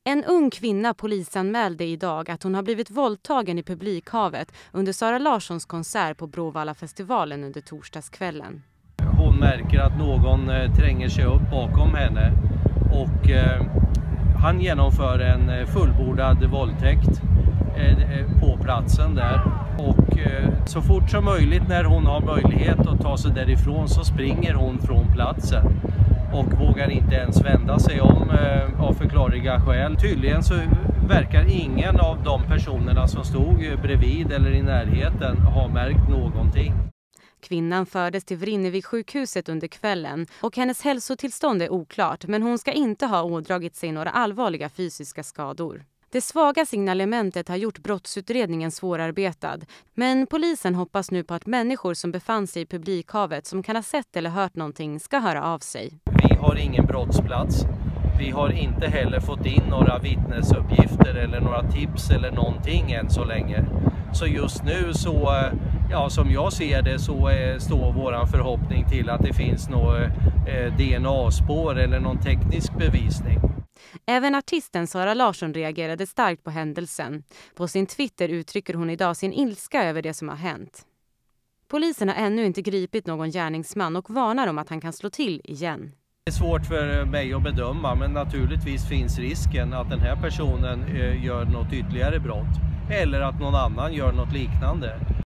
En ung kvinna polisanmälde idag att hon har blivit våldtagen i publikhavet under Sara Larssons konsert på Bråvalla-festivalen under torsdagskvällen. Hon märker att någon tränger sig upp bakom henne och han genomför en fullbordad våldtäkt på platsen där. Och så fort som möjligt när hon har möjlighet att ta sig därifrån så springer hon från platsen. Och vågar inte ens vända sig om av förklarliga skäl. Tydligen så verkar ingen av de personerna som stod bredvid eller i närheten ha märkt någonting. Kvinnan fördes till Vrinnevi-sjukhuset under kvällen och hennes hälsotillstånd är oklart, men hon ska inte ha ådragit sig några allvarliga fysiska skador. Det svaga signalementet har gjort brottsutredningen svårarbetad, men polisen hoppas nu på att människor som befann sig i publikhavet som kan ha sett eller hört någonting ska höra av sig. Vi har ingen brottsplats. Vi har inte heller fått in några vittnesuppgifter eller några tips eller någonting än så länge. Så just nu så, som jag ser det, så står våran förhoppning till att det finns något DNA-spår eller någon teknisk bevisning. Även artisten Sara Larsson reagerade starkt på händelsen. På sin Twitter uttrycker hon idag sin ilska över det som har hänt. Polisen har ännu inte gripit någon gärningsman och varnar om att han kan slå till igen. Det är svårt för mig att bedöma, men naturligtvis finns risken att den här personen gör något ytterligare brott eller att någon annan gör något liknande.